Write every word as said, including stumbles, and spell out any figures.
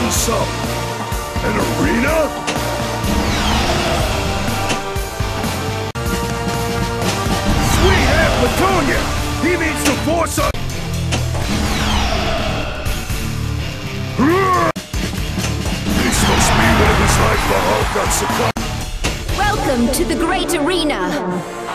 What's up? An arena? Sweet Aunt Petunia! He means to force us! This must be what it was like for Hulk on Sakai. Welcome to the Great Arena!